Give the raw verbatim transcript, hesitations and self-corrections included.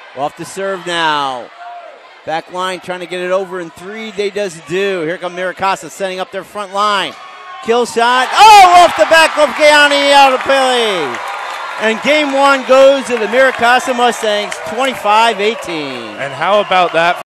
Off the serve now. Back line trying to get it over in three. They does do. Here come Mira Costa setting up their front line. Kill shot. Oh, off the back of Gayani out of Pili. And game one goes to the Mira Costa Mustangs, twenty-five eighteen. And how about that?